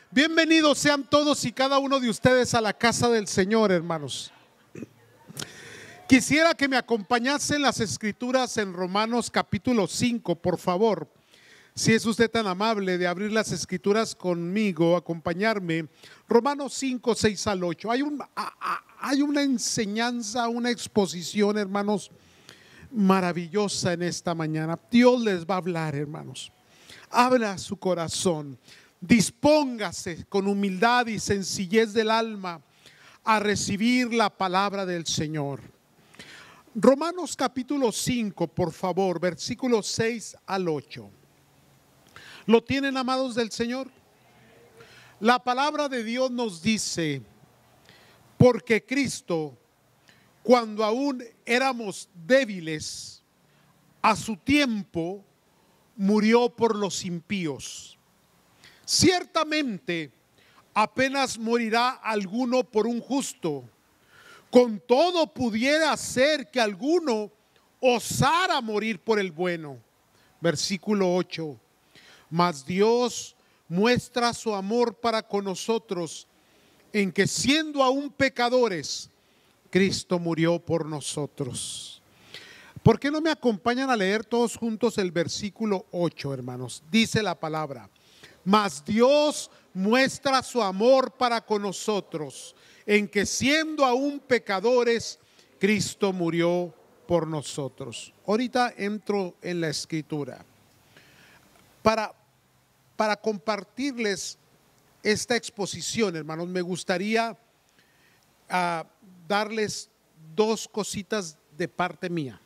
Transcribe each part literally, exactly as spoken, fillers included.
Bienvenidos sean todos y cada uno de ustedes a la casa del Señor, hermanos. Quisiera que me acompañasen las escrituras en Romanos capítulo cinco, por favor. Si es usted tan amable de abrir las escrituras conmigo, acompañarme. Romanos cinco, seis al ocho. Hay, un, hay una enseñanza, una exposición, hermanos, maravillosa en esta mañana. Dios les va a hablar, hermanos. Abra su corazón. Dispóngase con humildad y sencillez del alma a recibir la palabra del Señor. Romanos capítulo cinco, por favor, versículos seis al ocho. ¿Lo tienen, amados del Señor? La palabra de Dios nos dice: porque Cristo, cuando aún éramos débiles, a su tiempo murió por los impíos. Ciertamente, apenas morirá alguno por un justo. Con todo pudiera ser que alguno osara morir por el bueno. Versículo ocho. Mas Dios muestra su amor para con nosotros, en que siendo aún pecadores, Cristo murió por nosotros. ¿Por qué no me acompañan a leer todos juntos el versículo ocho, hermanos? Dice la palabra: mas Dios muestra su amor para con nosotros, en que siendo aún pecadores, Cristo murió por nosotros. Ahorita entro en la escritura para, para compartirles esta exposición, hermanos. Me gustaría uh, darles dos cositas de parte mía.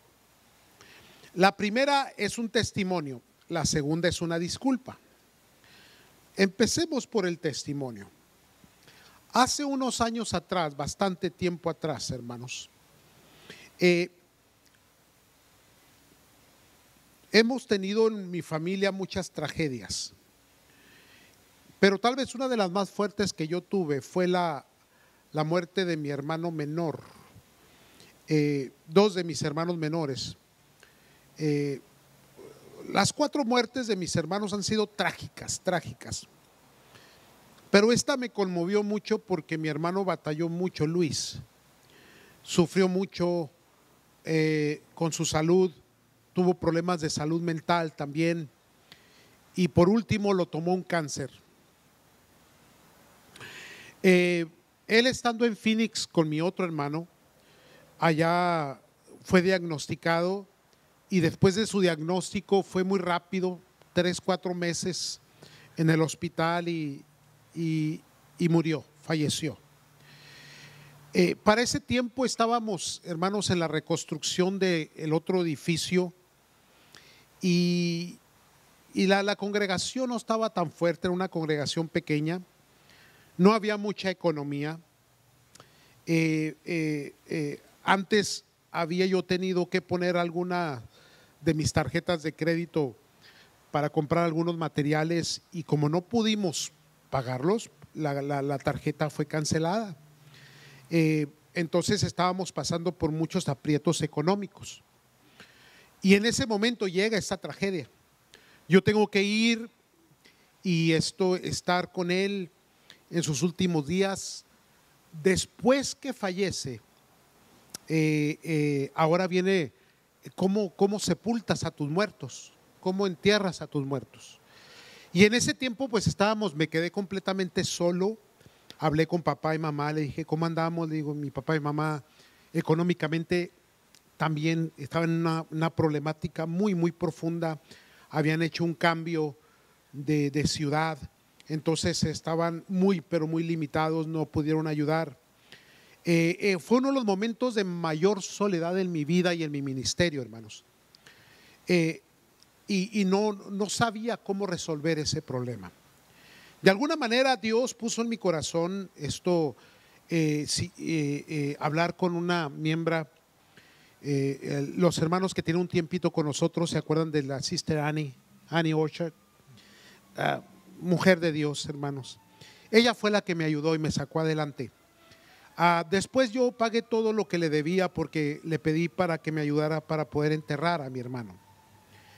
La primera es un testimonio, la segunda es una disculpa. Empecemos por el testimonio. Hace unos años atrás, bastante tiempo atrás, hermanos, eh, hemos tenido en mi familia muchas tragedias, pero tal vez una de las más fuertes que yo tuve fue la, la muerte de mi hermano menor, eh, dos de mis hermanos menores. Eh, Las cuatro muertes de mis hermanos han sido trágicas, trágicas. Pero esta me conmovió mucho porque mi hermano batalló mucho, Luis. Sufrió mucho eh, con su salud, tuvo problemas de salud mental también. Y por último lo tomó un cáncer. Eh, él estando en Phoenix con mi otro hermano, allá fue diagnosticado. Y después de su diagnóstico fue muy rápido, tres, cuatro meses en el hospital y, y, y murió, falleció. Eh, para ese tiempo estábamos, hermanos, en la reconstrucción del otro edificio y, y la, la congregación no estaba tan fuerte, era una congregación pequeña, no había mucha economía. Eh, eh, eh, antes había yo tenido que poner alguna de mis tarjetas de crédito para comprar algunos materiales y como no pudimos pagarlos, la, la, la tarjeta fue cancelada. Eh, entonces estábamos pasando por muchos aprietos económicos y en ese momento llega esta tragedia. Yo tengo que ir y esto, estar con él en sus últimos días. Después que fallece, eh, eh, ahora viene ¿Cómo, cómo sepultas a tus muertos, cómo entierras a tus muertos. Y en ese tiempo pues estábamos, me quedé completamente solo. Hablé con papá y mamá, le dije cómo andamos. Le digo, mi papá y mamá económicamente también estaban en una, una problemática muy muy profunda, habían hecho un cambio de, de ciudad, entonces estaban muy pero muy limitados, no pudieron ayudar. Eh, eh, fue uno de los momentos de mayor soledad en mi vida y en mi ministerio, hermanos. Eh, y y no, no sabía cómo resolver ese problema. De alguna manera Dios puso en mi corazón esto, eh, si, eh, eh, hablar con una miembro, eh, eh, los hermanos que tienen un tiempito con nosotros, ¿se acuerdan de la sister Annie, Annie Orchard? Uh, mujer de Dios, hermanos. Ella fue la que me ayudó y me sacó adelante. Uh, después yo pagué todo lo que le debía porque le pedí para que me ayudara para poder enterrar a mi hermano.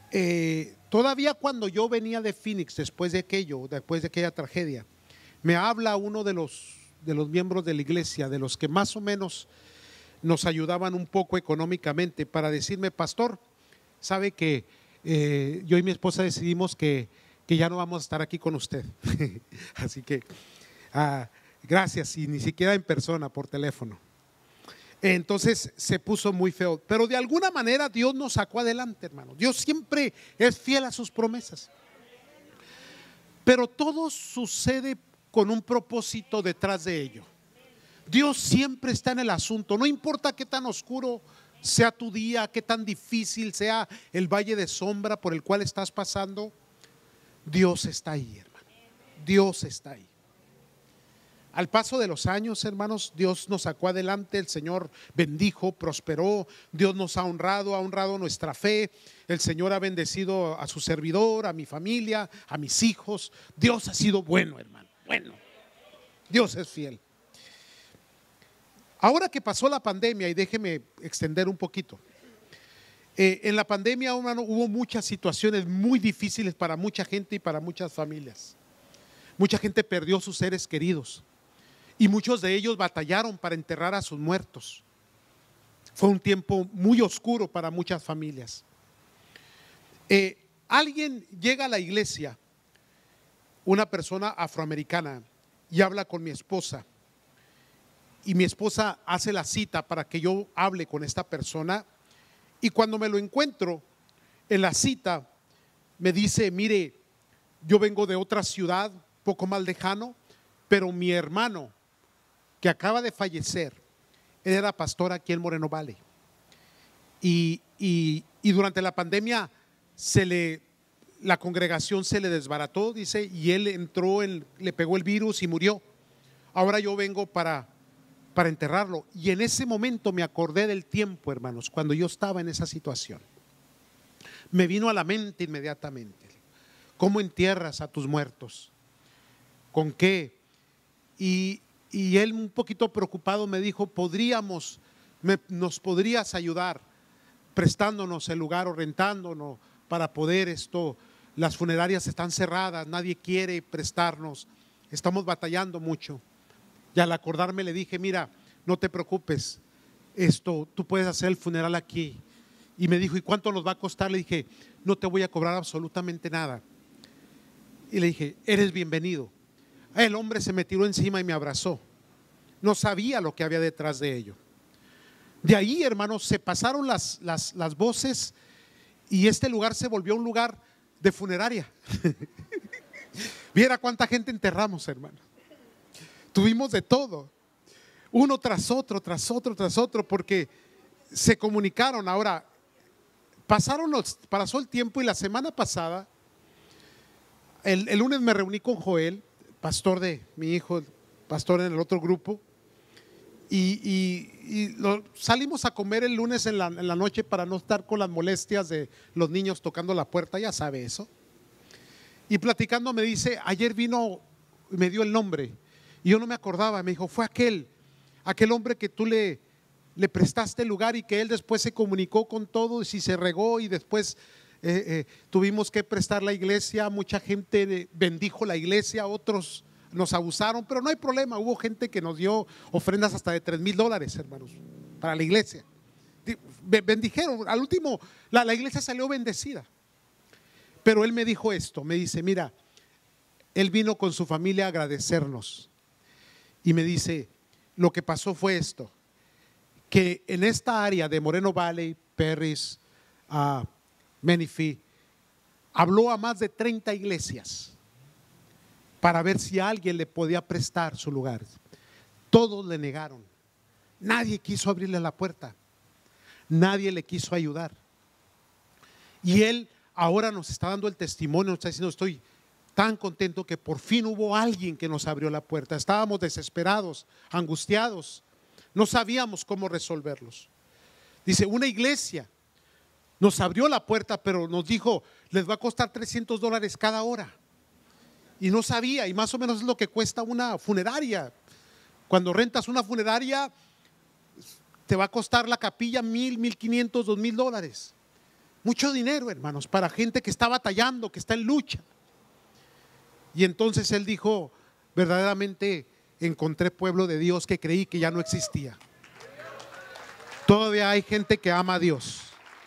eh, todavía cuando yo venía de Phoenix, después de aquello, después de aquella tragedia, me habla uno de los, de los miembros de la iglesia, de los que más o menos nos ayudaban un poco económicamente, para decirme: pastor, sabe que eh, yo y mi esposa decidimos que, que ya no vamos a estar aquí con usted. Así que ah, gracias, y ni siquiera en persona, por teléfono. Entonces se puso muy feo, pero de alguna manera Dios nos sacó adelante, hermano. Dios siempre es fiel a sus promesas, pero todo sucede con un propósito detrás de ello. Dios siempre está en el asunto, no importa qué tan oscuro sea tu día, qué tan difícil sea el valle de sombra por el cual estás pasando. Dios está ahí, hermano. Dios está ahí. Al paso de los años, hermanos, Dios nos sacó adelante, el Señor bendijo, prosperó, Dios nos ha honrado, ha honrado nuestra fe, el Señor ha bendecido a su servidor, a mi familia, a mis hijos. Dios ha sido bueno, hermano, bueno. Dios es fiel. Ahora que pasó la pandemia, y déjeme extender un poquito, eh, en la pandemia, hermano, hubo muchas situaciones muy difíciles para mucha gente y para muchas familias. Mucha gente perdió sus seres queridos y muchos de ellos batallaron para enterrar a sus muertos. Fue un tiempo muy oscuro para muchas familias. Eh, alguien llega a la iglesia, una persona afroamericana, y habla con mi esposa. Y mi esposa hace la cita para que yo hable con esta persona. Y cuando me lo encuentro en la cita, me dice: mire, yo vengo de otra ciudad, poco más lejano, pero mi hermano, que acaba de fallecer, él era pastor aquí en Moreno Valley. Y, y, y durante la pandemia se le, la congregación se le desbarató, dice, y él entró, en, le pegó el virus y murió. Ahora yo vengo para, para enterrarlo. Y en ese momento me acordé del tiempo, hermanos, cuando yo estaba en esa situación. Me vino a la mente inmediatamente: ¿cómo entierras a tus muertos? ¿Con qué? Y, y él, un poquito preocupado, me dijo: podríamos, me, nos podrías ayudar prestándonos el lugar o rentándonos para poder esto. Las funerarias están cerradas, nadie quiere prestarnos, estamos batallando mucho. Y al acordarme le dije: mira, no te preocupes, esto, tú puedes hacer el funeral aquí. Y me dijo: ¿y cuánto nos va a costar? Le dije: no te voy a cobrar absolutamente nada. Y le dije: eres bienvenido. El hombre se me tiró encima y me abrazó. No sabía lo que había detrás de ello. De ahí, hermanos, se pasaron las, las, las voces y este lugar se volvió un lugar de funeraria. Viera cuánta gente enterramos, hermano. Tuvimos de todo, uno tras otro, tras otro, tras otro, porque se comunicaron. Ahora, pasaron los, pasó el tiempo, y la semana pasada, el, el lunes me reuní con Joel, pastor de mi hijo, pastor en el otro grupo, y, y, y lo, salimos a comer el lunes en la, en la noche para no estar con las molestias de los niños tocando la puerta, ya sabe eso. Y platicando me dice: ayer vino, y me dio el nombre, y yo no me acordaba. Me dijo: fue aquel, aquel hombre que tú le, le prestaste el lugar y que él después se comunicó con todos y se regó, y después eh, eh, tuvimos que prestar la iglesia. Mucha gente bendijo la iglesia, otros nos abusaron, pero no hay problema. Hubo gente que nos dio ofrendas hasta de tres mil dólares, hermanos, para la iglesia. Bendijeron, al último la, la iglesia salió bendecida. Pero él me dijo esto, me dice: mira, él vino con su familia a agradecernos, y me dice: lo que pasó fue esto, que en esta área de Moreno Valley, Perris, uh, Menifee, habló a más de treinta iglesias para ver si alguien le podía prestar su lugar. Todos le negaron, nadie quiso abrirle la puerta, nadie le quiso ayudar. Y él ahora nos está dando el testimonio, nos está diciendo: estoy tan contento que por fin hubo alguien que nos abrió la puerta. Estábamos desesperados, angustiados, no sabíamos cómo resolverlos. Dice: una iglesia nos abrió la puerta, pero nos dijo: les va a costar trescientos dólares cada hora. Y no sabía, y más o menos es lo que cuesta una funeraria. Cuando rentas una funeraria, te va a costar la capilla mil, mil quinientos, dos mil dólares. Mucho dinero, hermanos, para gente que está batallando, que está en lucha. Y entonces él dijo, verdaderamente encontré pueblo de Dios que creí que ya no existía. Todavía hay gente que ama a Dios.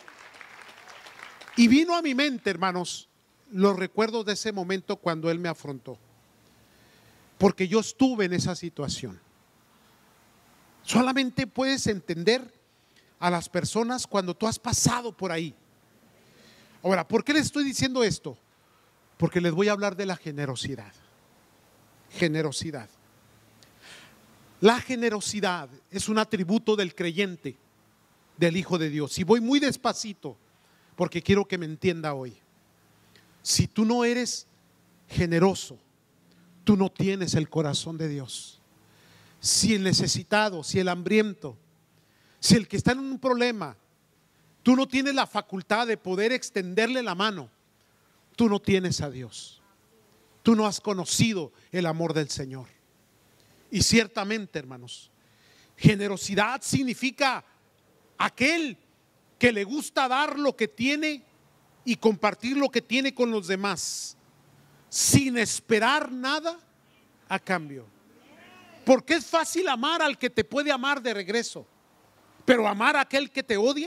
Y vino a mi mente, hermanos, los recuerdos de ese momento cuando él me afrontó. Porque yo estuve en esa situación. Solamente puedes entender a las personas cuando tú has pasado por ahí. Ahora, ¿por qué les estoy diciendo esto? Porque les voy a hablar de la generosidad. Generosidad. La generosidad es un atributo del creyente, del Hijo de Dios. Y voy muy despacito porque quiero que me entienda hoy. Si tú no eres generoso, tú no tienes el corazón de Dios. Si el necesitado, si el hambriento, si el que está en un problema, tú no tienes la facultad de poder extenderle la mano, tú no tienes a Dios. Tú no has conocido el amor del Señor. Y ciertamente, hermanos, generosidad significa aquel que le gusta dar lo que tiene y compartir lo que tiene con los demás, sin esperar nada a cambio. Porque es fácil amar al que te puede amar de regreso, pero amar a aquel que te odia.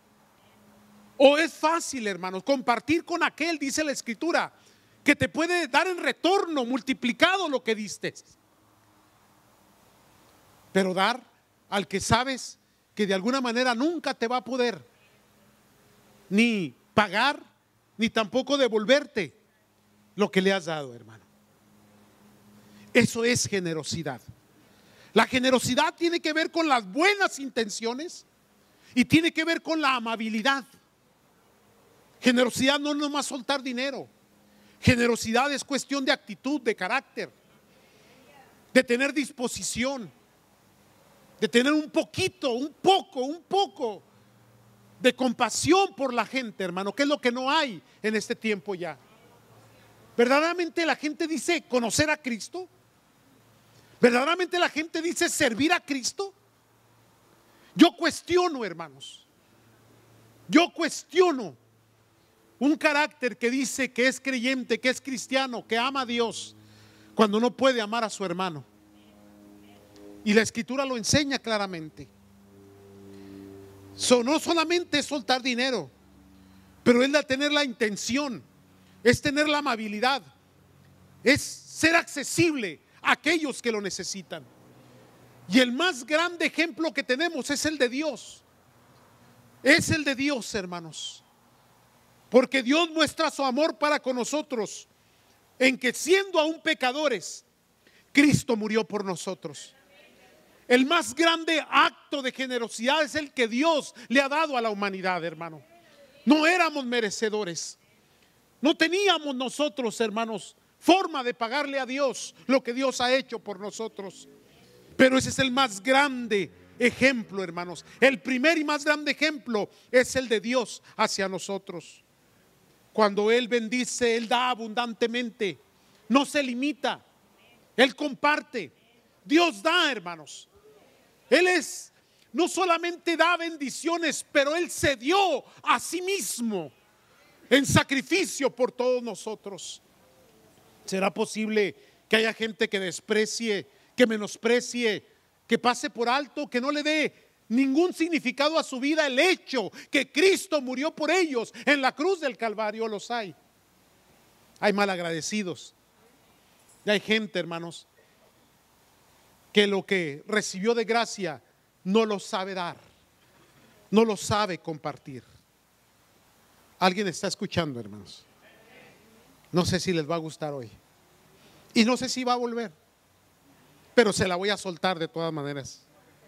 O es fácil, hermanos, compartir con aquel, dice la Escritura, que te puede dar en retorno multiplicado lo que diste. Pero dar al que sabes que de alguna manera nunca te va a poder ni pagar, ni tampoco devolverte lo que le has dado, hermano. Eso es generosidad. La generosidad tiene que ver con las buenas intenciones y tiene que ver con la amabilidad. Generosidad no es nomás soltar dinero. Generosidad es cuestión de actitud, de carácter, de tener disposición, de tener un poquito, un poco, un poco de compasión por la gente, hermano, que es lo que no hay en este tiempo ya. Verdaderamente la gente dice conocer a Cristo. Verdaderamente la gente dice servir a Cristo. Yo cuestiono, hermanos, yo cuestiono un carácter que dice que es creyente, que es cristiano, que ama a Dios, cuando no puede amar a su hermano. Y la Escritura lo enseña claramente. So, no solamente es soltar dinero, pero es tener la intención, es tener la amabilidad, es ser accesible a aquellos que lo necesitan. Y el más grande ejemplo que tenemos es el de Dios. Es el de Dios, hermanos. Porque Dios muestra su amor para con nosotros en que, siendo aún pecadores, Cristo murió por nosotros. El más grande acto de generosidad es el que Dios le ha dado a la humanidad, hermano. No éramos merecedores. No teníamos nosotros, hermanos, forma de pagarle a Dios lo que Dios ha hecho por nosotros. Pero ese es el más grande ejemplo, hermanos. El primer y más grande ejemplo es el de Dios hacia nosotros. Cuando Él bendice, Él da abundantemente. No se limita. Él comparte. Dios da, hermanos. Él es, no solamente da bendiciones, pero Él se dio a sí mismo en sacrificio por todos nosotros. ¿Será posible que haya gente que desprecie, que menosprecie, que pase por alto, que no le dé ningún significado a su vida el hecho que Cristo murió por ellos en la cruz del Calvario? Los hay. Hay malagradecidos. Y hay gente, hermanos, que lo que recibió de gracia no lo sabe dar, no lo sabe compartir. ¿Alguien está escuchando, hermanos? No sé si les va a gustar hoy y no sé si va a volver, pero se la voy a soltar de todas maneras.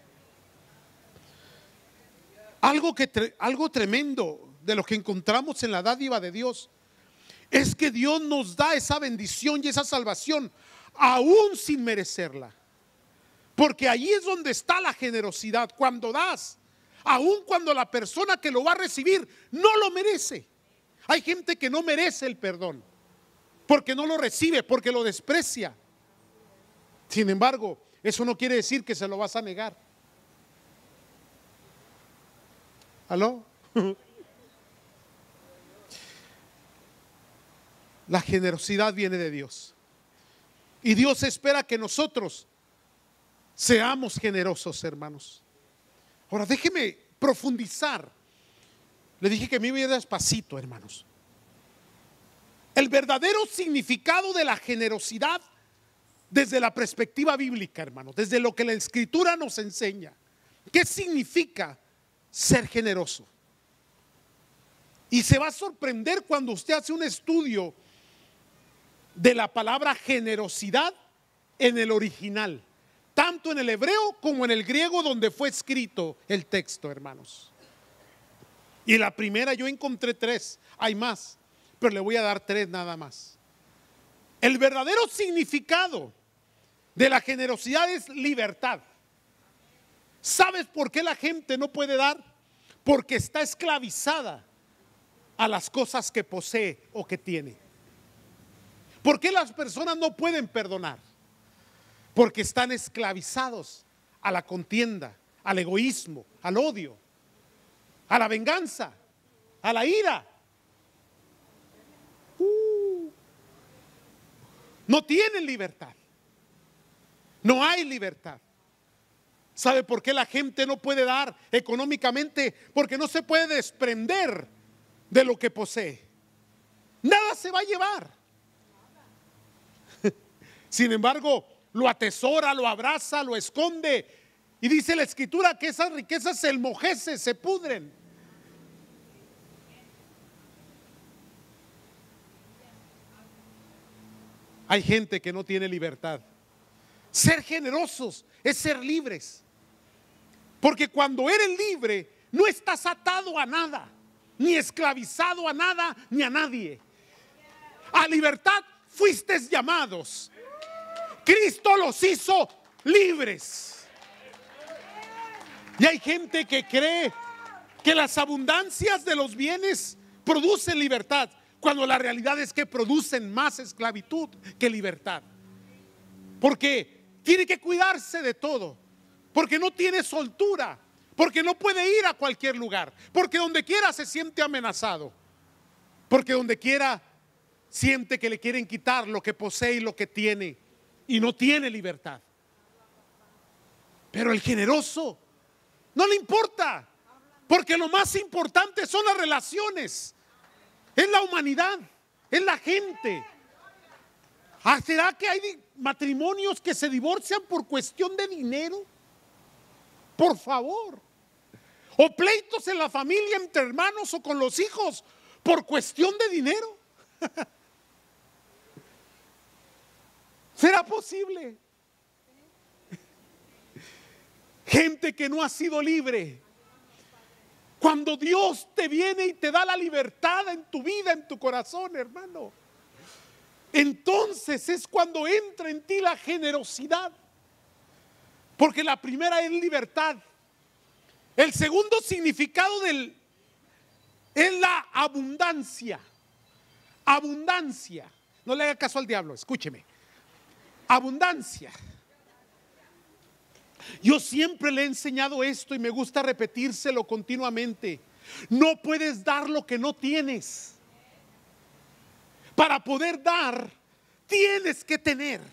Algo, que, algo tremendo de lo que encontramos en la dádiva de Dios es que Dios nos da esa bendición y esa salvación aún sin merecerla. Porque ahí es donde está la generosidad, cuando das, aun cuando la persona que lo va a recibir no lo merece. Hay gente que no merece el perdón, porque no lo recibe, porque lo desprecia. Sin embargo, eso no quiere decir que se lo vas a negar. ¿Aló? La generosidad viene de Dios. Y Dios espera que nosotros seamos generosos, hermanos. Ahora déjeme profundizar. Le dije que me iba a ir despacito, hermanos. El verdadero significado de la generosidad desde la perspectiva bíblica, hermanos, desde lo que la Escritura nos enseña. ¿Qué significa ser generoso? Y se va a sorprender cuando usted hace un estudio de la palabra generosidad en el original, tanto en el hebreo como en el griego donde fue escrito el texto, hermanos. Y la primera yo encontré tres, hay más, pero le voy a dar tres nada más. El verdadero significado de la generosidad es libertad. ¿Sabes por qué la gente no puede dar? Porque está esclavizada a las cosas que posee o que tiene. ¿Por qué las personas no pueden perdonar? Porque están esclavizados a la contienda, al egoísmo, al odio, a la venganza, a la ira. Uh, no tienen libertad. No hay libertad. ¿Sabe por qué la gente no puede dar económicamente? Porque no se puede desprender de lo que posee. Nada se va a llevar. Sin embargo, lo atesora, lo abraza, lo esconde. Y dice la Escritura que esas riquezas se enmojecen, se pudren. Hay gente que no tiene libertad. Ser generosos es ser libres. Porque cuando eres libre, no estás atado a nada, ni esclavizado a nada, ni a nadie. A libertad fuiste llamados. Cristo los hizo libres. Y hay gente que cree que las abundancias de los bienes producen libertad, cuando la realidad es que producen más esclavitud que libertad. Porque tiene que cuidarse de todo, porque no tiene soltura, porque no puede ir a cualquier lugar, porque donde quiera se siente amenazado, porque donde quiera siente que le quieren quitar lo que posee y lo que tiene, y no tiene libertad. Pero el generoso no le importa, porque lo más importante son las relaciones, es la humanidad, es la gente. ¿Será que hay matrimonios que se divorcian por cuestión de dinero? Por favor. O pleitos en la familia entre hermanos o con los hijos por cuestión de dinero. ¿Será posible? Gente que no ha sido libre. Cuando Dios te viene y te da la libertad en tu vida, en tu corazón, hermano, entonces es cuando entra en ti la generosidad. Porque la primera es libertad. El segundo significado del es la abundancia. Abundancia. No le haga caso al diablo, escúcheme. Abundancia. Yo siempre le he enseñado esto y me gusta repetírselo continuamente. No puedes dar lo que no tienes. Para poder dar, tienes que tener.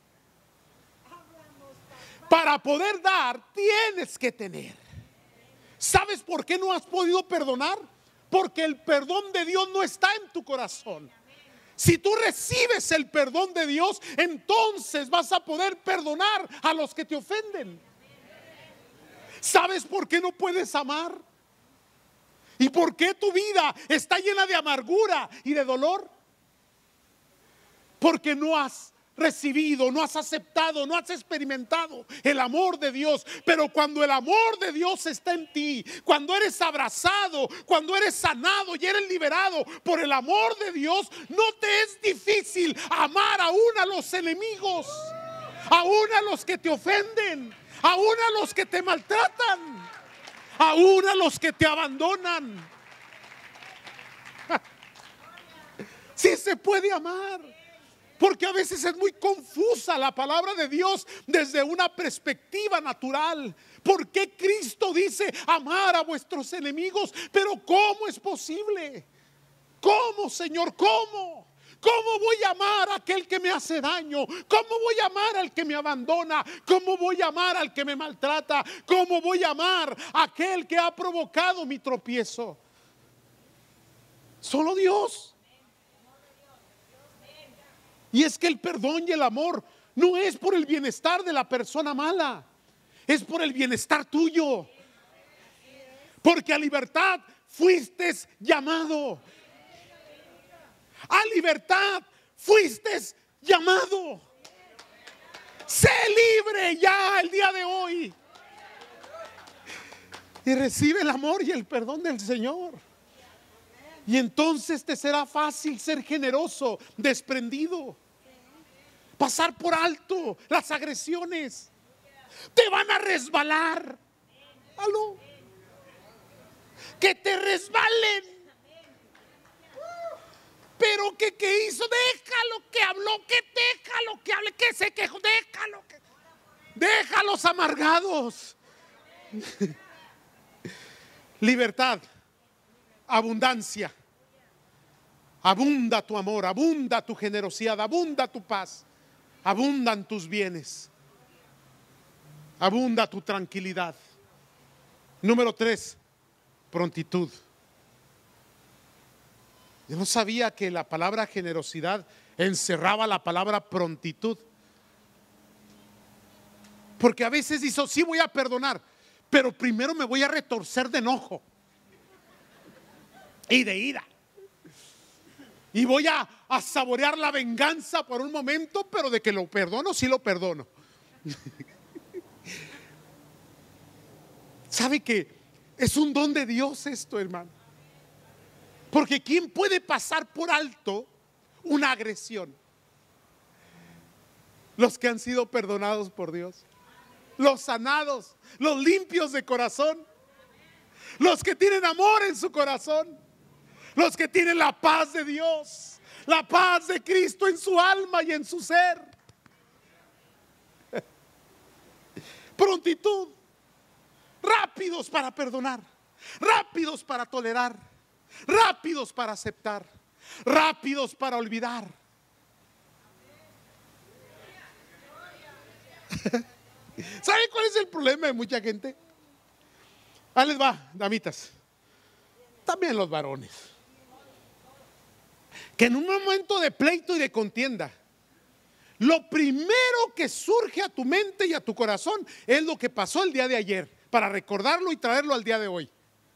Para poder dar, tienes que tener. ¿Sabes por qué no has podido perdonar? Porque el perdón de Dios no está en tu corazón. Si tú recibes el perdón de Dios, entonces vas a poder perdonar a los que te ofenden. ¿Sabes por qué no puedes amar? ¿Y por qué tu vida está llena de amargura y de dolor? Porque no has recibido, no has aceptado, no has experimentado el amor de Dios. Pero cuando el amor de Dios está en ti, cuando eres abrazado, cuando eres sanado y eres liberado por el amor de Dios, no te es difícil amar aún a los enemigos, aún a los que te ofenden, aún a los que te maltratan, aún a los que te abandonan. Sí se puede amar. Porque a veces es muy confusa la palabra de Dios desde una perspectiva natural. ¿Por qué Cristo dice amar a vuestros enemigos? Pero ¿cómo es posible? ¿Cómo, Señor? ¿Cómo? ¿Cómo voy a amar a aquel que me hace daño? ¿Cómo voy a amar al que me abandona? ¿Cómo voy a amar al que me maltrata? ¿Cómo voy a amar a aquel que ha provocado mi tropiezo? Solo Dios. Y es que el perdón y el amor no es por el bienestar de la persona mala, es por el bienestar tuyo. Porque a libertad fuiste llamado. A libertad fuiste llamado. Sé libre ya el día de hoy. Y recibe el amor y el perdón del Señor. Y entonces te será fácil ser generoso, desprendido. Pasar por alto las agresiones. Te van a resbalar. ¿Aló? Que te resbalen. Pero que, que hizo, déjalo que habló, que déjalo que hable, que se quejó, déjalo que, déjalos amargados. Libertad, abundancia. Abunda tu amor, abunda tu generosidad, abunda tu paz, abundan tus bienes, abunda tu tranquilidad. Número tres, prontitud. Yo no sabía que la palabra generosidad encerraba la palabra prontitud. Porque a veces dice, sí voy a perdonar, pero primero me voy a retorcer de enojo y de ira. Y voy a, a saborear la venganza por un momento, pero de que lo perdono, sí lo perdono. ¿Sabe que es un don de Dios esto, hermano? Porque ¿quién puede pasar por alto una agresión? Los que han sido perdonados por Dios, los sanados, los limpios de corazón, los que tienen amor en su corazón, los que tienen la paz de Dios, la paz de Cristo en su alma y en su ser. Prontitud, rápidos para perdonar, rápidos para tolerar, rápidos para aceptar, rápidos para olvidar. ¿Saben cuál es el problema de mucha gente? Ahí les va, damitas, también los varones, que en un momento de pleito y de contienda, lo primero que surge a tu mente y a tu corazón es lo que pasó el día de ayer, para recordarlo y traerlo al día de hoy.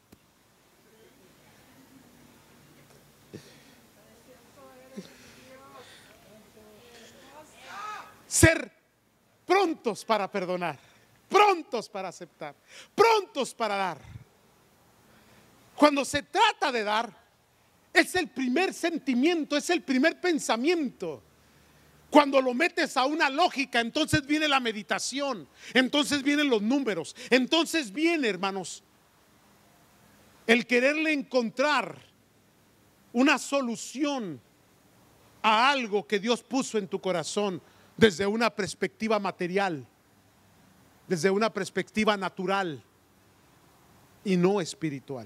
Ser prontos para perdonar, prontos para aceptar, prontos para dar. Cuando se trata de dar, es el primer sentimiento, es el primer pensamiento. Cuando lo metes a una lógica, entonces viene la meditación, entonces vienen los números, entonces viene, hermanos, el quererle encontrar una solución a algo que Dios puso en tu corazón desde una perspectiva material, desde una perspectiva natural y no espiritual.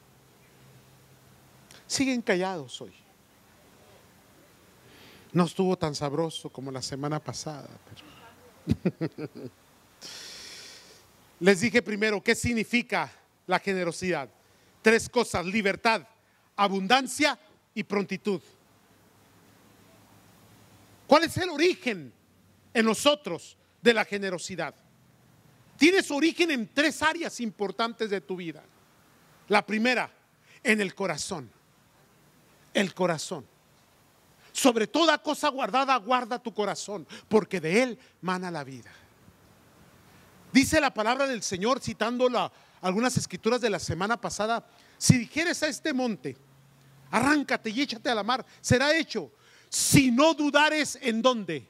Siguen callados hoy. No estuvo tan sabroso como la semana pasada, pero les dije primero qué significa la generosidad. Tres cosas: libertad, abundancia y prontitud. ¿Cuál es el origen en nosotros de la generosidad? Tiene su origen en tres áreas importantes de tu vida. La primera, en el corazón. El corazón. Sobre toda cosa guardada, guarda tu corazón, porque de él mana la vida. Dice la palabra del Señor, citando la, algunas escrituras de la semana pasada: si dijeres a este monte, arráncate y échate a la mar, será hecho. Si no dudares, ¿en dónde?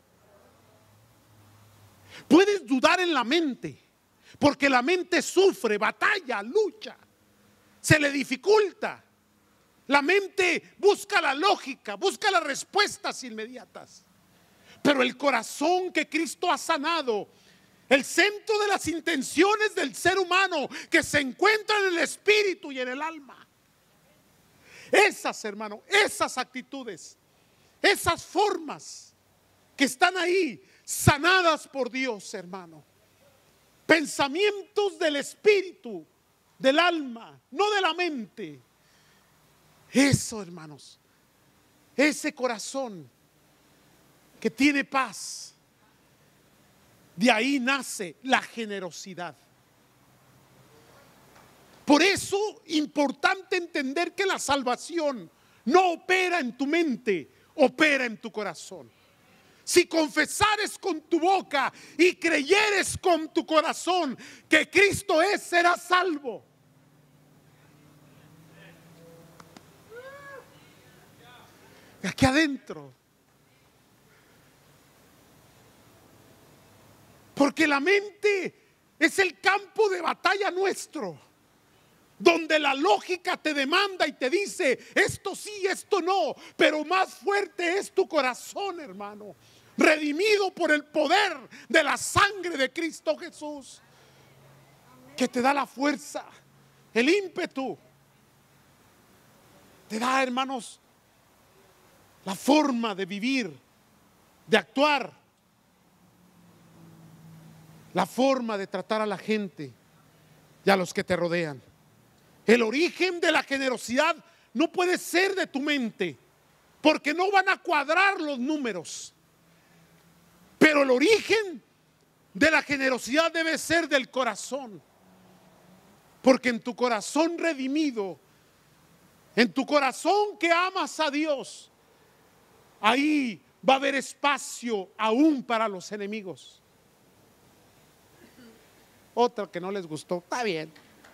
Puedes dudar en la mente, porque la mente sufre, batalla, lucha, se le dificulta. La mente busca la lógica, busca las respuestas inmediatas. Pero el corazón que Cristo ha sanado, el centro de las intenciones del ser humano, que se encuentra en el espíritu y en el alma, esas, hermano, esas actitudes esas formas que están ahí, sanadas por Dios, hermano. Pensamientos del espíritu, del alma, no de la mente. Eso, hermanos, ese corazón que tiene paz, de ahí nace la generosidad. Por eso, importante entender que la salvación no opera en tu mente, opera en tu corazón. Si confesares con tu boca y creyeres con tu corazón que Cristo es, serás salvo. Aquí adentro. Porque la mente es el campo de batalla nuestro, donde la lógica te demanda y te dice esto sí, esto no, pero más fuerte es tu corazón, hermano, redimido por el poder de la sangre de Cristo Jesús, que te da la fuerza, el ímpetu, te da, hermanos, la forma de vivir, de actuar, la forma de tratar a la gente y a los que te rodean. El origen de la generosidad no puede ser de tu mente, porque no van a cuadrar los números. Pero el origen de la generosidad debe ser del corazón, porque en tu corazón redimido, en tu corazón que amas a Dios, ahí va a haber espacio aún para los enemigos. Otra que no les gustó, está bien.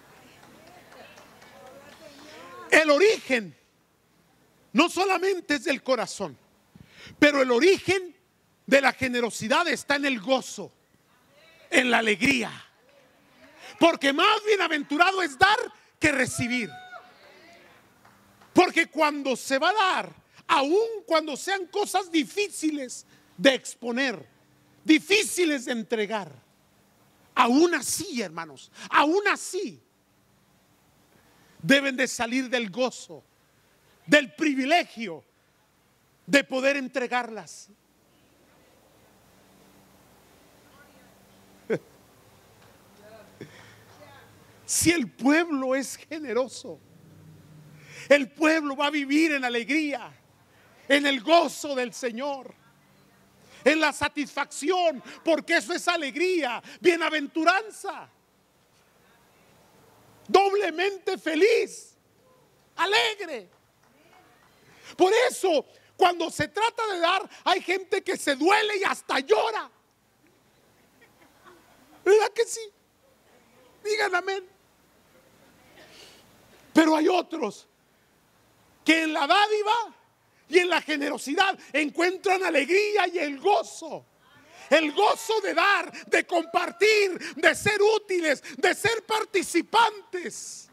El origen no solamente es del corazón, pero el origen de la generosidad está en el gozo, en la alegría. Porque más bienaventurado es dar que recibir. Porque cuando se va a dar, aun cuando sean cosas difíciles de exponer, difíciles de entregar, aún así, hermanos, aún así deben de salir del gozo, del privilegio de poder entregarlas. Si el pueblo es generoso, el pueblo va a vivir en alegría, en el gozo del Señor, en la satisfacción, porque eso es alegría, bienaventuranza, doblemente feliz, alegre. Por eso, cuando se trata de dar, hay gente que se duele y hasta llora. ¿Verdad que sí? Digan amén. Pero hay otros que en la dádiva y en la generosidad encuentran alegría y el gozo. El gozo de dar, de compartir, de ser útiles, de ser participantes.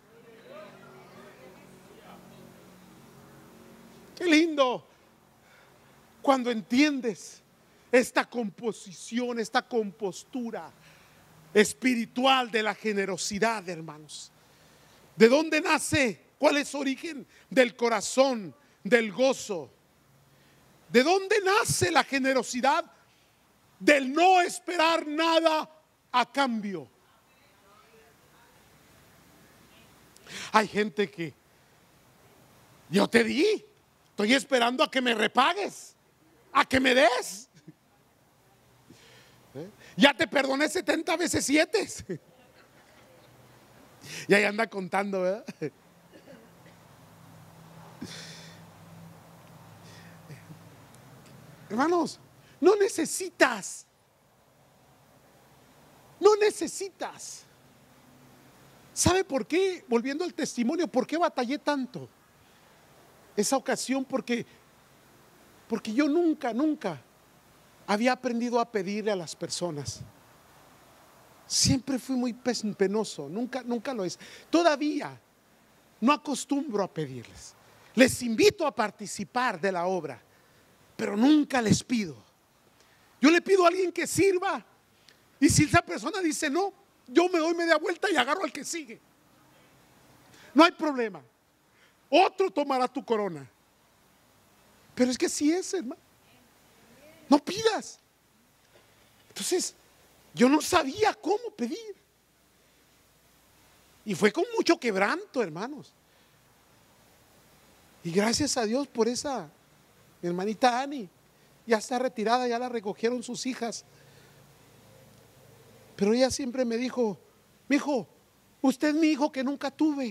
Qué lindo cuando entiendes esta composición, esta compostura espiritual de la generosidad, hermanos. ¿De dónde nace? ¿Cuál es su origen? Del corazón, del gozo. ¿De dónde nace la generosidad? Del no esperar nada a cambio. Hay gente que yo te di, estoy esperando a que me repagues, a que me des. ¿Eh? Ya te perdoné setenta veces siete. Y ahí anda contando, ¿verdad? Hermanos, no necesitas. No necesitas. ¿Sabe por qué? Volviendo al testimonio, ¿por qué batallé tanto? Esa ocasión porque porque yo nunca, nunca había aprendido a pedirle a las personas. Siempre fui muy penoso, nunca, nunca lo es. Todavía no acostumbro a pedirles. Les invito a participar de la obra, pero nunca les pido. Yo le pido a alguien que sirva, y si esa persona dice no, yo me doy media vuelta y agarro al que sigue. No hay problema. Otro tomará tu corona. Pero es que así es, hermano. No pidas. Entonces, yo no sabía cómo pedir. Y fue con mucho quebranto, hermanos. Y gracias a Dios por esa, mi hermanita Ani, ya está retirada, ya la recogieron sus hijas. Pero ella siempre me dijo: mi hijo, usted es mi hijo que nunca tuve.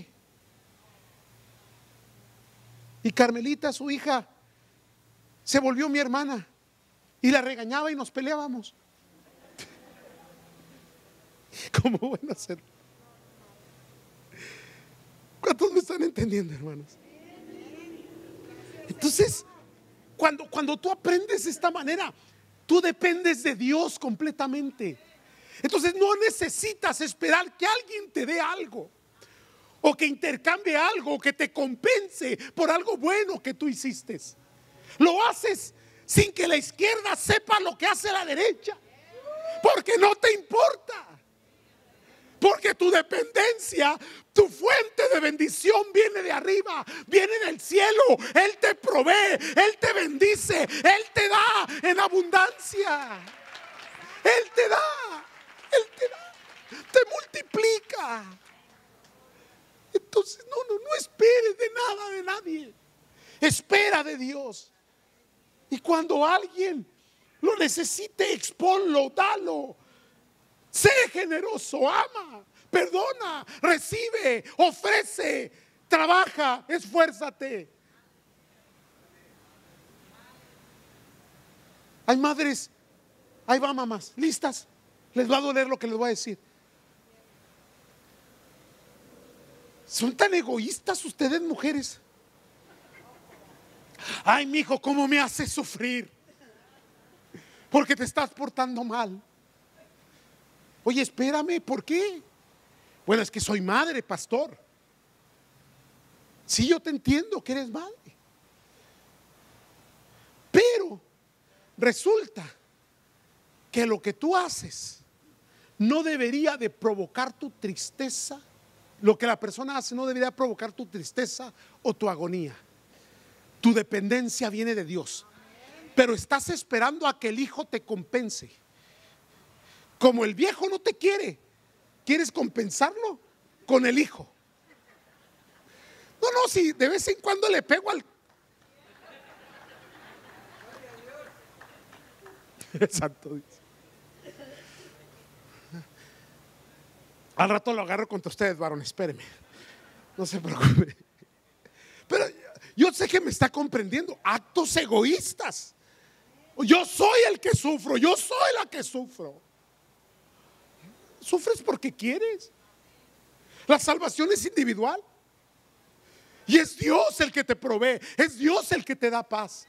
Y Carmelita, su hija, se volvió mi hermana y la regañaba y nos peleábamos. ¿Cómo van a ser? ¿Cuántos me están entendiendo, hermanos? Entonces, cuando, cuando tú aprendes de esta manera, tú dependes de Dios completamente. Entonces no necesitas esperar que alguien te dé algo, o que intercambie algo, o que te compense por algo bueno que tú hiciste. Lo haces sin que la izquierda sepa lo que hace la derecha, porque no te importa. Porque tu dependencia, tu fuente de bendición viene de arriba, viene del cielo. Él te provee, Él te bendice, Él te da en abundancia. Él te da, Él te da, te multiplica. Entonces no, no, no esperes de nada de nadie. Espera de Dios. Y cuando alguien lo necesite, exponlo, dalo. Sé generoso, ama, perdona, recibe, ofrece, trabaja, esfuérzate. Hay madres, ahí va mamás, listas, les va a doler lo que les voy a decir. Son tan egoístas ustedes, mujeres. Ay, mijo, cómo me haces sufrir porque te estás portando mal. Oye, espérame, ¿por qué? Bueno, es que soy madre, pastor. Sí, yo te entiendo que eres madre. Pero resulta que lo que tú haces no debería de provocar tu tristeza. Lo que la persona hace no debería provocar tu tristeza o tu agonía. Tu dependencia viene de Dios. Pero estás esperando a que el hijo te compense. Como el viejo no te quiere, ¿quieres compensarlo? Con el hijo. No, no, si de vez en cuando le pego al... Santo Dios. Al rato lo agarro contra ustedes, varón, espéreme. No se preocupe. Pero yo sé que me está comprendiendo. Actos egoístas. Yo soy el que sufro, yo soy la que sufro. Sufres porque quieres. La salvación es individual. Y es Dios el que te provee. Es Dios el que te da paz.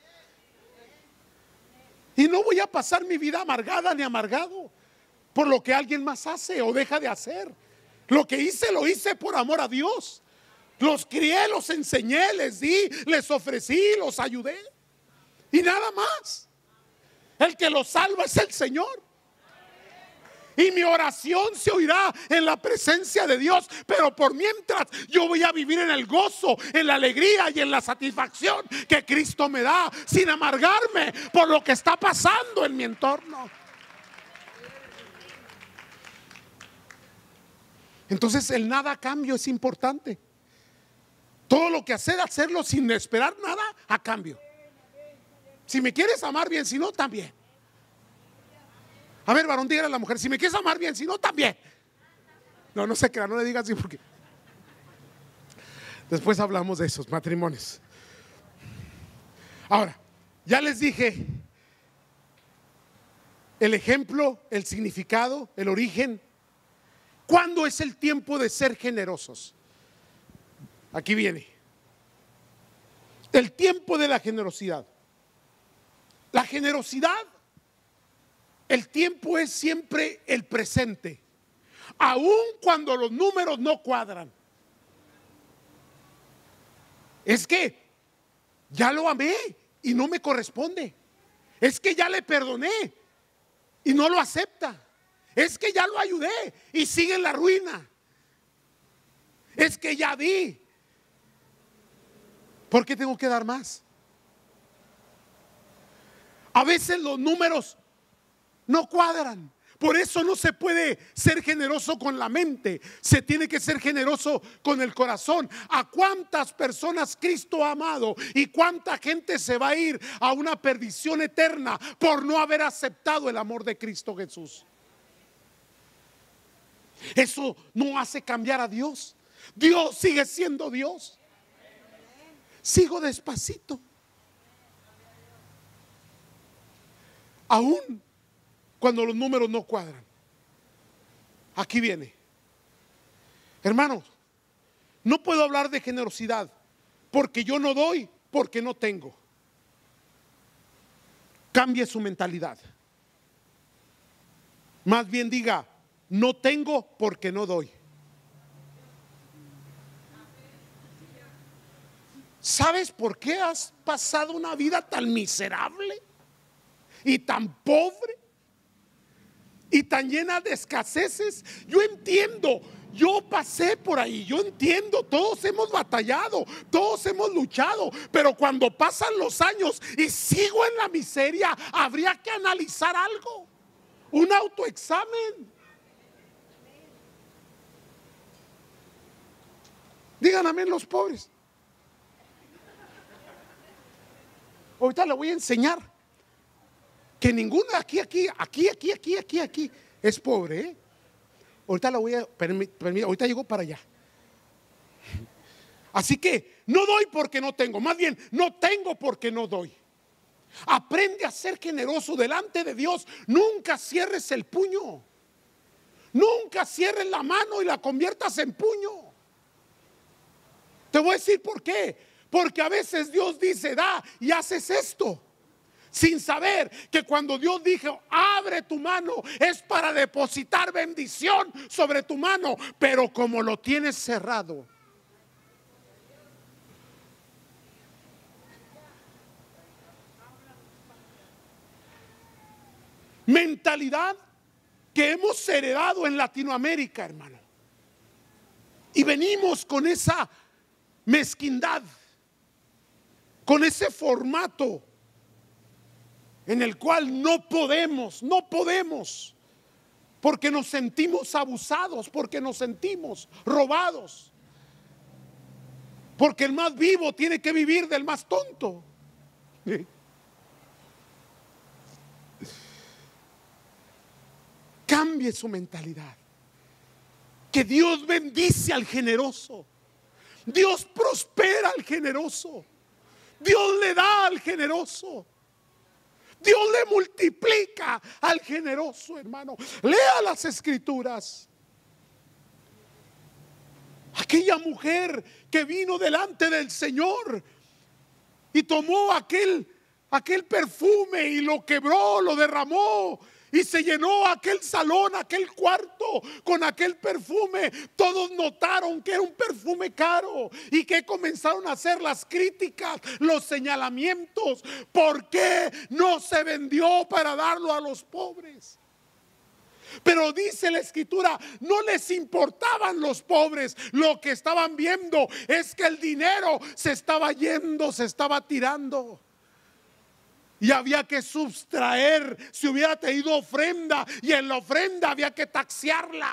Y no voy a pasar mi vida amargada ni amargado por lo que alguien más hace o deja de hacer. Lo que hice, lo hice por amor a Dios. Los crié, los enseñé, les di, les ofrecí, los ayudé. Y nada más. El que los salva es el Señor. Y mi oración se oirá en la presencia de Dios. Pero por mientras yo voy a vivir en el gozo, en la alegría y en la satisfacción que Cristo me da, sin amargarme por lo que está pasando en mi entorno. Entonces el nada a cambio es importante. Todo lo que hacer, hacerlo sin esperar nada a cambio. Si me quieres amar bien, si no, también. A ver, varón, dígale a la mujer, si me quieres amar bien, si no, también. No, no se crea, no le digas así porque después hablamos de esos matrimonios. Ahora, ya les dije el ejemplo, el significado, el origen. ¿Cuándo es el tiempo de ser generosos? Aquí viene. El tiempo de la generosidad. La generosidad, el tiempo es siempre el presente, aun cuando los números no cuadran. Es que ya lo amé y no me corresponde. Es que ya le perdoné y no lo acepta. Es que ya lo ayudé y sigue en la ruina. Es que ya di. ¿Por qué tengo que dar más? A veces los números no cuadran. Por eso no se puede ser generoso con la mente, se tiene que ser generoso con el corazón. ¿A cuántas personas Cristo ha amado y cuánta gente se va a ir a una perdición eterna por no haber aceptado el amor de Cristo Jesús? Eso no hace cambiar a Dios. Dios sigue siendo Dios. Sigo despacito. Aún cuando los números no cuadran. Aquí viene. Hermanos, no puedo hablar de generosidad porque yo no doy, porque no tengo. Cambie su mentalidad. Más bien diga, no tengo porque no doy. ¿Sabes por qué has pasado una vida tan miserable y tan pobre y tan llena de escaseces? Yo entiendo, yo pasé por ahí, yo entiendo, todos hemos batallado, todos hemos luchado, pero cuando pasan los años y sigo en la miseria, habría que analizar algo, un autoexamen. Digan amén los pobres. Ahorita le voy a enseñar que ninguno aquí, aquí, aquí, aquí, aquí, aquí, aquí es pobre, ¿eh? Ahorita le voy a permitir, ahorita llego para allá. Así que no doy porque no tengo, más bien no tengo porque no doy. Aprende a ser generoso delante de Dios. Nunca cierres el puño. Nunca cierres la mano y la conviertas en puño. Te voy a decir por qué. Porque a veces Dios dice da y haces esto sin saber que cuando Dios dijo abre tu mano es para depositar bendición sobre tu mano, pero como lo tienes cerrado, mentalidad que hemos heredado en Latinoamérica, hermano, y venimos con esa mezquindad, con ese formato en el cual no podemos, no podemos, porque nos sentimos abusados, porque nos sentimos robados, porque el más vivo tiene que vivir del más tonto. Cambie su mentalidad. Que Dios bendice al generoso. Dios prospera al generoso. Dios le da al generoso. Dios le multiplica al generoso, hermano. Lea las escrituras. Aquella mujer que vino delante del Señor y tomó aquel, aquel perfume y lo quebró, lo derramó. Y se llenó aquel salón, aquel cuarto con aquel perfume. Todos notaron que era un perfume caro. Y que comenzaron a hacer las críticas, los señalamientos. ¿Por qué no se vendió para darlo a los pobres? Pero dice la escritura, no les importaban los pobres. Lo que estaban viendo es que el dinero se estaba yendo, se estaba tirando. Y había que sustraer, si hubiera tenido ofrenda, y en la ofrenda había que taxearla.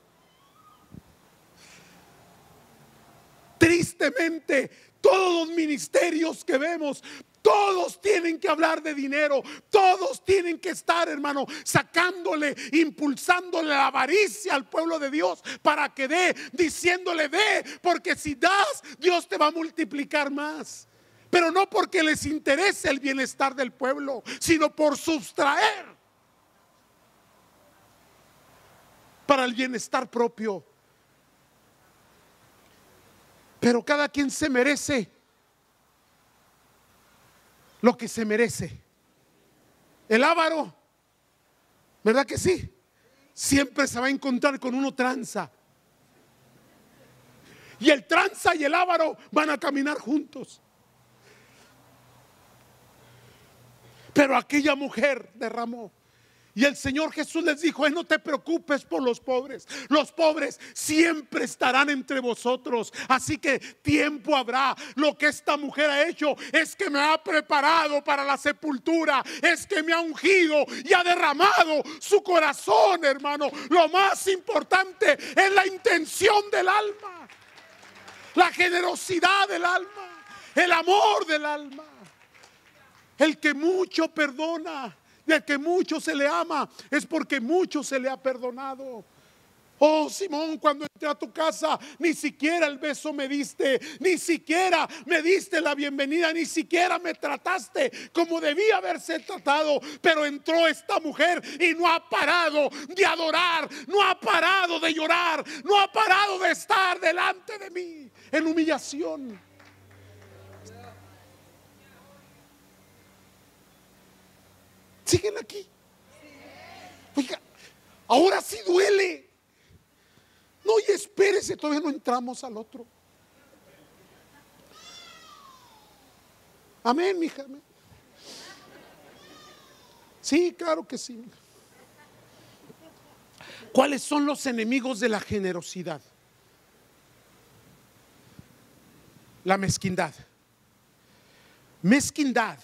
Tristemente, todos los ministerios que vemos, todos tienen que hablar de dinero, todos tienen que estar, hermano, sacándole, impulsándole la avaricia al pueblo de Dios para que dé, diciéndole dé, porque si das, Dios te va a multiplicar más. Pero no porque les interese el bienestar del pueblo, sino por sustraer para el bienestar propio. Pero cada quien se merece lo que se merece. El avaro, ¿verdad que sí? Siempre se va a encontrar con uno tranza. Y el tranza y el avaro van a caminar juntos. Pero aquella mujer derramó. Y el Señor Jesús les dijo: no te preocupes por los pobres. Los pobres siempre estarán entre vosotros. Así que tiempo habrá. Lo que esta mujer ha hecho es que me ha preparado para la sepultura. Es que me ha ungido y ha derramado su corazón, hermano. Lo más importante es la intención del alma, la generosidad del alma, el amor del alma. El que mucho perdona, y el que mucho se le ama, es porque mucho se le ha perdonado. Oh, Simón, cuando entré a tu casa, ni siquiera el beso me diste, ni siquiera me diste la bienvenida, ni siquiera me trataste como debía haberse tratado. Pero entró esta mujer y no ha parado de adorar, no ha parado de llorar, no ha parado de estar delante de mí en humillación. ¿Siguen aquí? Oiga, ahora sí duele. No, y espérese, todavía no entramos al otro. Amén, mija. Amén. Sí, claro que sí. ¿Cuáles son los enemigos de la generosidad? La mezquindad. Mezquindad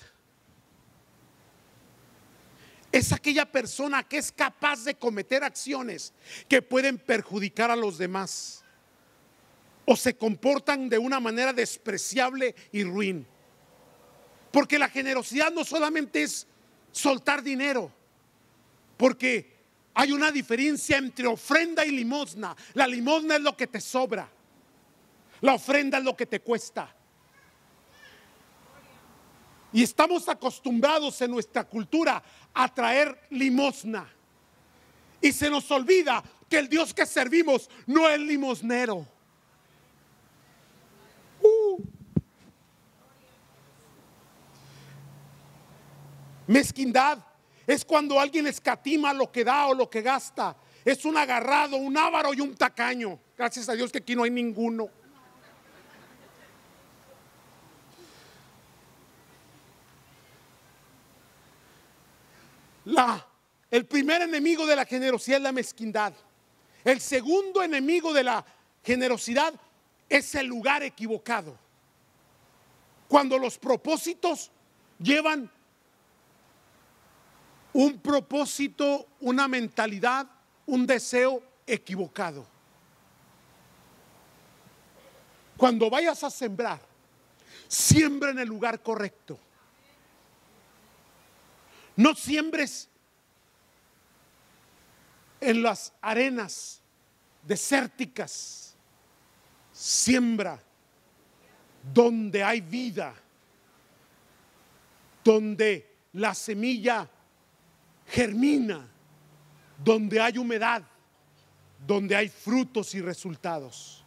es aquella persona que es capaz de cometer acciones que pueden perjudicar a los demás o se comportan de una manera despreciable y ruin. Porque la generosidad no solamente es soltar dinero, porque hay una diferencia entre ofrenda y limosna. La limosna es lo que te sobra, la ofrenda es lo que te cuesta. Y estamos acostumbrados en nuestra cultura a traer limosna. Y se nos olvida que el Dios que servimos no es limosnero. Uh. Mezquindad es cuando alguien escatima lo que da o lo que gasta. Es un agarrado, un avaro y un tacaño. Gracias a Dios que aquí no hay ninguno. La, el primer enemigo de la generosidad es la mezquindad. El segundo enemigo de la generosidad es el lugar equivocado. Cuando los propósitos llevan un propósito, una mentalidad, un deseo equivocado. Cuando vayas a sembrar, siembra en el lugar correcto. No siembres en las arenas desérticas. Siembra donde hay vida, donde la semilla germina, donde hay humedad, donde hay frutos y resultados.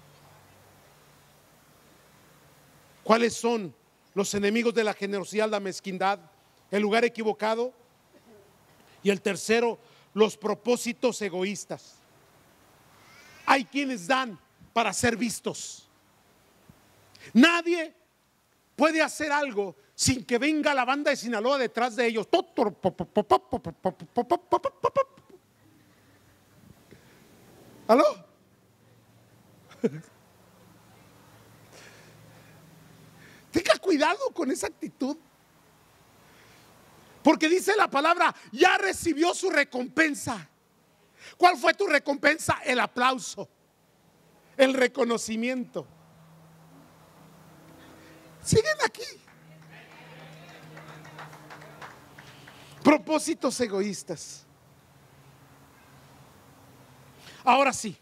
¿Cuáles son los enemigos de la generosidad? La mezquindad, el lugar equivocado, y el tercero, los propósitos egoístas. Hay quienes dan para ser vistos. Nadie puede hacer algo sin que venga la banda de Sinaloa detrás de ellos. ¿Aló? Tenga cuidado con esa actitud. Porque dice la palabra, ya recibió su recompensa. ¿Cuál fue tu recompensa? El aplauso, el reconocimiento. Siguen aquí. Propósitos egoístas. Ahora sí,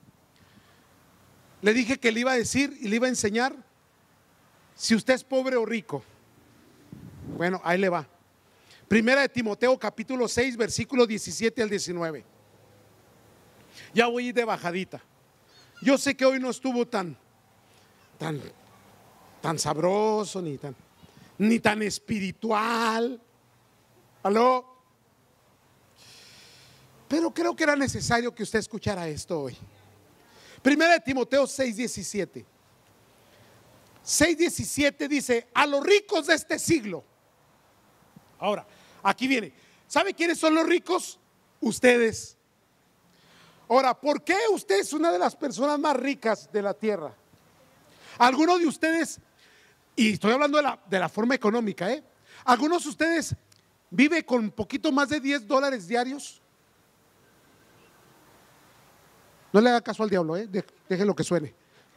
le dije que le iba a decir y le iba a enseñar si usted es pobre o rico. Bueno, ahí le va. Primera de Timoteo capítulo seis, versículo diecisiete al diecinueve. Ya voy a ir de bajadita. Yo sé que hoy no estuvo tan tan tan sabroso ni tan ni tan espiritual. ¿Aló? Pero creo que era necesario que usted escuchara esto hoy. Primera de Timoteo seis diecisiete. seis diecisiete dice: a los ricos de este siglo. Ahora, aquí viene. ¿Sabe quiénes son los ricos? Ustedes. Ahora, ¿por qué usted es una de las personas más ricas de la tierra? Algunos de ustedes, y estoy hablando de la, de la forma económica, ¿eh? Algunos de ustedes vive con un poquito más de diez dólares diarios. No le haga caso al diablo, ¿eh? Déjenlo que suene.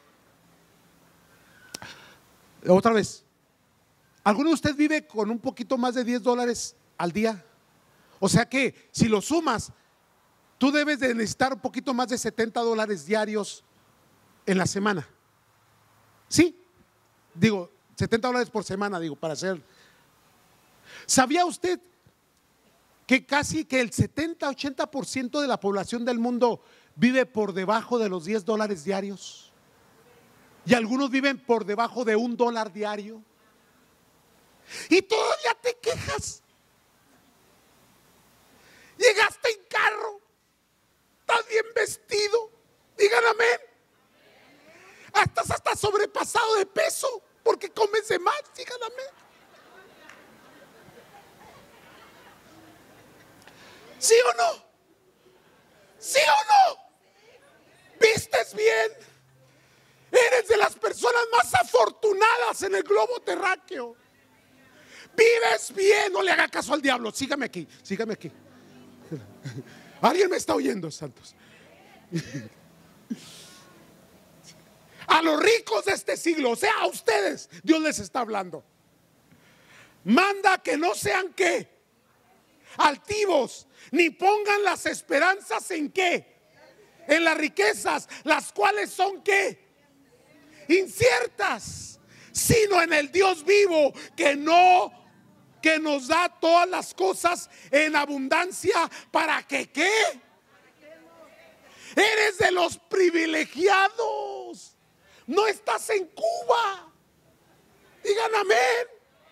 Otra vez. ¿Alguno de ustedes vive con un poquito más de diez dólares al día? O sea que si lo sumas, tú debes de necesitar un poquito más de setenta dólares diarios en la semana. ¿Sí? Digo, setenta dólares por semana, digo, para hacer. ¿Sabía usted que casi que el setenta, ochenta por ciento de la población del mundo vive por debajo de los diez dólares diarios? Y algunos viven por debajo de un dólar diario. Y todavía te quejas. Llegaste en carro, estás bien vestido, digan amén. Estás hasta sobrepasado de peso porque comes de más, digan amén. ¿Sí o no? ¿Sí o no? ¿Vistes bien? Eres de las personas más afortunadas en el globo terráqueo. Vives bien, no le haga caso al diablo. Sígame aquí, sígame aquí. Alguien me está oyendo, santos. A los ricos de este siglo, o sea, a ustedes, Dios les está hablando. Manda que no sean qué, altivos, ni pongan las esperanzas en qué, en las riquezas, las cuales son qué, inciertas, sino en el Dios vivo que no que nos da todas las cosas en abundancia. ¿Para que qué? Eres de los privilegiados. No estás en Cuba. Digan amén.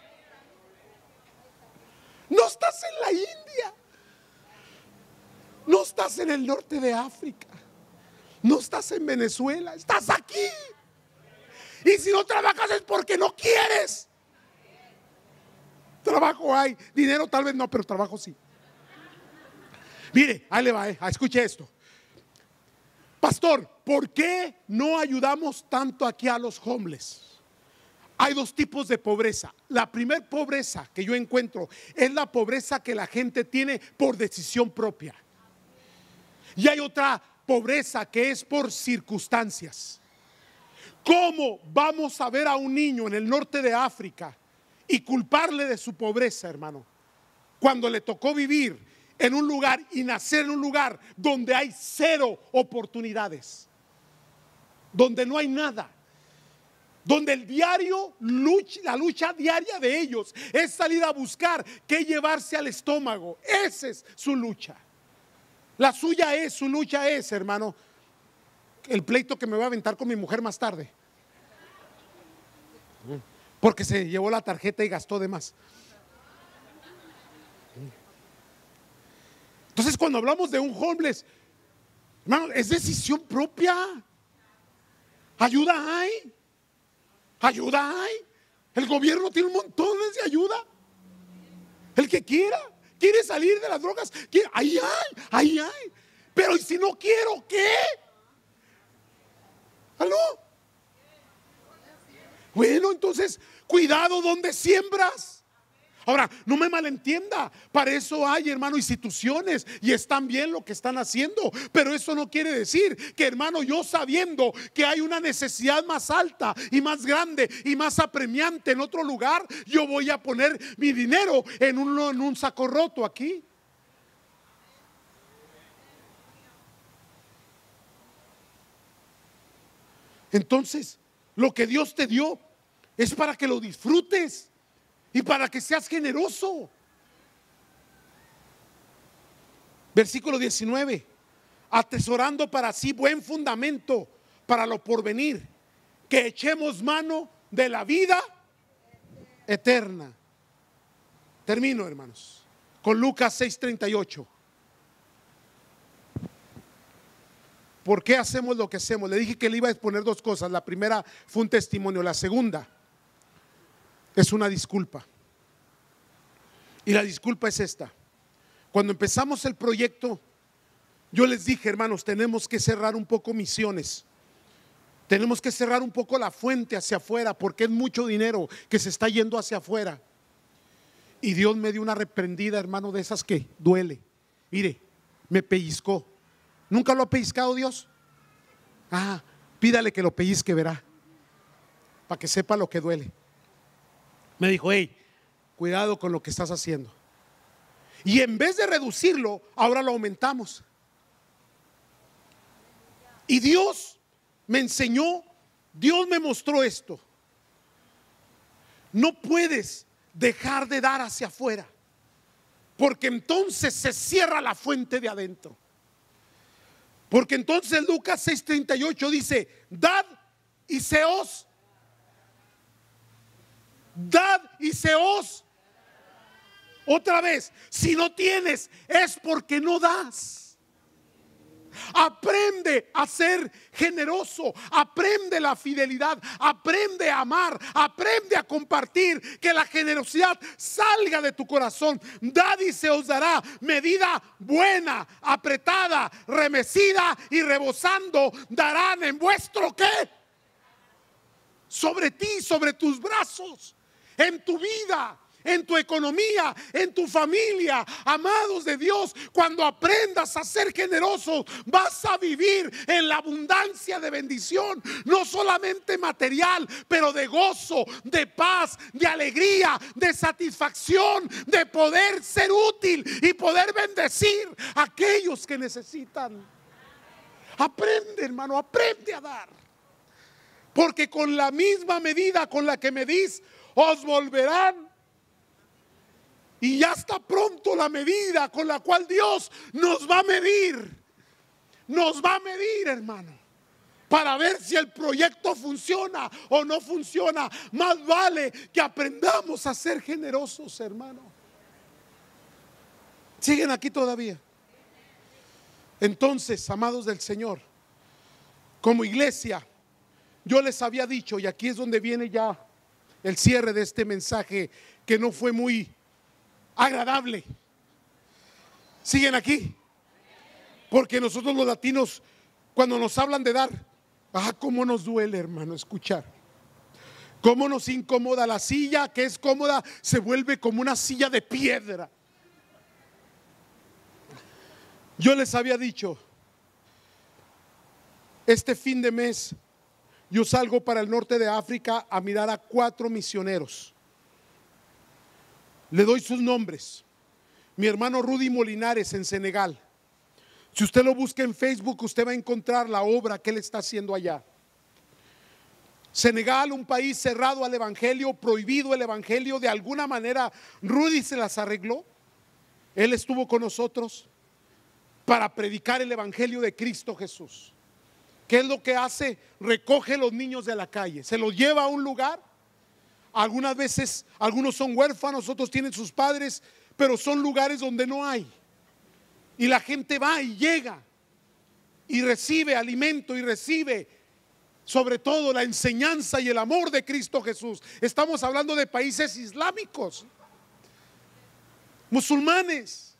No estás en la India. No estás en el norte de África. No estás en Venezuela. Estás aquí. Y si no trabajas es porque no quieres. Trabajo hay, dinero tal vez no, pero trabajo sí. Mire, ahí le va, eh. Escuche esto. Pastor, ¿por qué no ayudamos tanto aquí a los homeless? Hay dos tipos de pobreza. La primer pobreza que yo encuentro es la pobreza que la gente tiene por decisión propia. Y hay otra pobreza que es por circunstancias. ¿Cómo vamos a ver a un niño en el norte de África y culparle de su pobreza, hermano, cuando le tocó vivir en un lugar y nacer en un lugar donde hay cero oportunidades, donde no hay nada, donde el diario lucha, la lucha diaria de ellos es salir a buscar qué llevarse al estómago? Esa es su lucha. La suya es, su lucha es, hermano, el pleito que me voy a aventar con mi mujer más tarde, porque se llevó la tarjeta y gastó de más. Entonces, cuando hablamos de un homeless, hermano, es decisión propia. Ayuda hay. Ayuda hay. El gobierno tiene un montón de ayuda. El que quiera, quiere salir de las drogas, quiere, ahí hay, ahí hay. Pero ¿y si no quiero qué? ¿Aló? Bueno, entonces, cuidado donde siembras. Ahora, no me malentienda, para eso hay, hermano, instituciones y están bien lo que están haciendo, pero eso no quiere decir que, hermano, yo sabiendo que hay una necesidad más alta y más grande y más apremiante en otro lugar, yo voy a poner mi dinero en un, en un saco roto aquí. Entonces, lo que Dios te dio es para que lo disfrutes y para que seas generoso. Versículo diecinueve. Atesorando para sí buen fundamento para lo porvenir, que echemos mano de la vida eterna. Termino, hermanos, con Lucas seis treinta y ocho. ¿Por qué hacemos lo que hacemos? Le dije que le iba a exponer dos cosas. La primera fue un testimonio, la segunda es una disculpa. Y la disculpa es esta: Cuando empezamos el proyecto, yo les dije, hermanos, tenemos que cerrar un poco misiones. Tenemos que cerrar un poco la fuente hacia afuera, porque es mucho dinero que se está yendo hacia afuera. Y Dios me dio una reprendida, hermano, de esas que duele. Mire, me pellizcó. ¿Nunca lo ha pellizcado Dios? Ah, pídale que lo pellizque, verá, para que sepa lo que duele. Me dijo, hey, cuidado con lo que estás haciendo. Y en vez de reducirlo, ahora lo aumentamos. Y Dios me enseñó, Dios me mostró esto. No puedes dejar de dar hacia afuera, porque entonces se cierra la fuente de adentro. Porque entonces Lucas seis treinta y ocho dice, dad y se os, dad y se os. Otra vez, si no tienes es porque no das. Aprende a ser generoso, aprende la fidelidad, aprende a amar, aprende a compartir, que la generosidad salga de tu corazón. Dad y se os dará, medida buena, apretada, remecida y rebosando, darán en vuestro ¿qué? Sobre ti, sobre tus brazos, en tu vida, en tu economía, en tu familia. Amados de Dios, cuando aprendas a ser generoso, vas a vivir en la abundancia de bendición, no solamente material, pero de gozo, de paz, de alegría, de satisfacción, de poder ser útil y poder bendecir a aquellos que necesitan. Aprende, hermano, aprende a dar, porque con la misma medida con la que medís, os volverán. Y ya está pronto la medida con la cual Dios nos va a medir. Nos va a medir, hermano, para ver si el proyecto funciona o no funciona. Más vale que aprendamos a ser generosos, hermano. ¿Siguen aquí todavía? Entonces, amados del Señor, como iglesia, yo les había dicho, y aquí es donde viene ya el cierre de este mensaje, que no fue muy agradable. ¿Siguen aquí? Porque nosotros los latinos, cuando nos hablan de dar, ah, cómo nos duele, hermano, escuchar. Cómo nos incomoda. La silla que es cómoda se vuelve como una silla de piedra. Yo les había dicho, este fin de mes yo salgo para el norte de África a mirar a cuatro misioneros. Le doy sus nombres. Mi hermano Rudy Molinares en Senegal. Si usted lo busca en Facebook, usted va a encontrar la obra que él está haciendo allá. Senegal, un país cerrado al evangelio, prohibido el evangelio. De alguna manera Rudy se las arregló. Él estuvo con nosotros para predicar el evangelio de Cristo Jesús. ¿Qué es lo que hace? Recoge los niños de la calle, se los lleva a un lugar. Algunas veces, algunos son huérfanos, otros tienen sus padres, pero son lugares donde no hay. Y la gente va y llega y recibe alimento y recibe sobre todo la enseñanza y el amor de Cristo Jesús. Estamos hablando de países islámicos, musulmanes.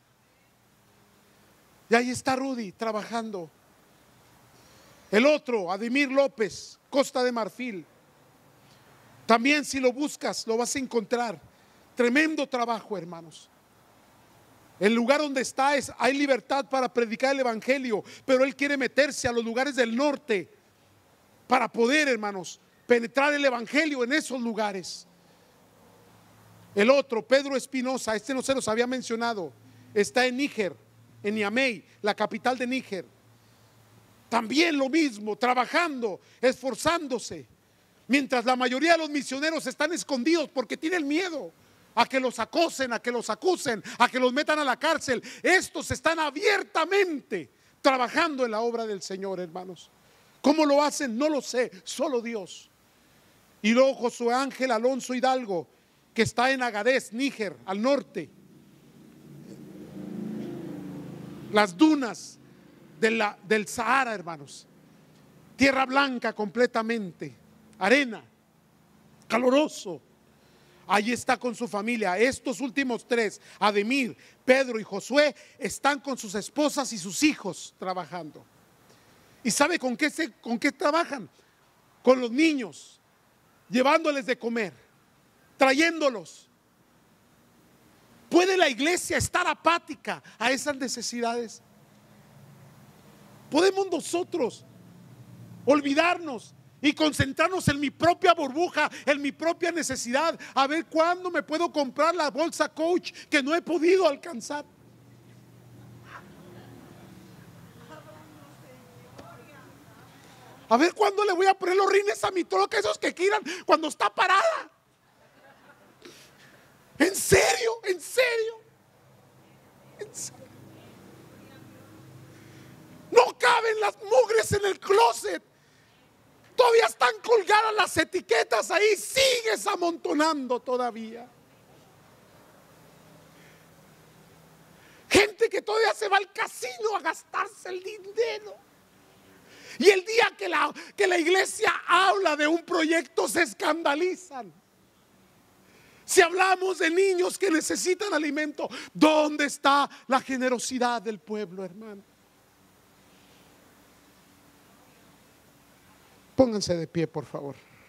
Y ahí está Rudy trabajando. El otro, Ademir López, Costa de Marfil. También, si lo buscas, lo vas a encontrar. Tremendo trabajo, hermanos. El lugar donde está es, hay libertad para predicar el evangelio, pero él quiere meterse a los lugares del norte para poder, hermanos, penetrar el evangelio en esos lugares. El otro, Pedro Espinosa, este no se los había mencionado, está en Níger, en Niamey, la capital de Níger. También lo mismo, trabajando, esforzándose. Mientras la mayoría de los misioneros están escondidos porque tienen miedo a que los acosen, a que los acusen, a que los metan a la cárcel. Estos están abiertamente trabajando en la obra del Señor, hermanos. ¿Cómo lo hacen? No lo sé, solo Dios. Y luego Josué Ángel Alonso Hidalgo, que está en Agadez, Níger, al norte. Las dunas de la, del Sahara, hermanos. Tierra blanca completamente. Arena, caloroso. Ahí está con su familia. Estos últimos tres, Ademir, Pedro y Josué, están con sus esposas y sus hijos trabajando. ¿Y sabe con qué, se, con qué trabajan? Con los niños, llevándoles de comer, trayéndolos. ¿Puede la iglesia estar apática a esas necesidades? ¿Podemos nosotros olvidarnos y concentrarnos en mi propia burbuja, en mi propia necesidad, a ver cuándo me puedo comprar la bolsa Coach que no he podido alcanzar? A ver cuándo le voy a poner los rines a mi troca, esos que giran cuando está parada. ¿En serio? ¿En serio? ¿En serio? No caben las mugres en el closet. Todavía están colgadas las etiquetas ahí. Sigues amontonando todavía. Gente que todavía se va al casino a gastarse el dinero. Y el día que la, que la iglesia habla de un proyecto se escandalizan. Si hablamos de niños que necesitan alimento, ¿dónde está la generosidad del pueblo, hermano? Pónganse de pie, por favor.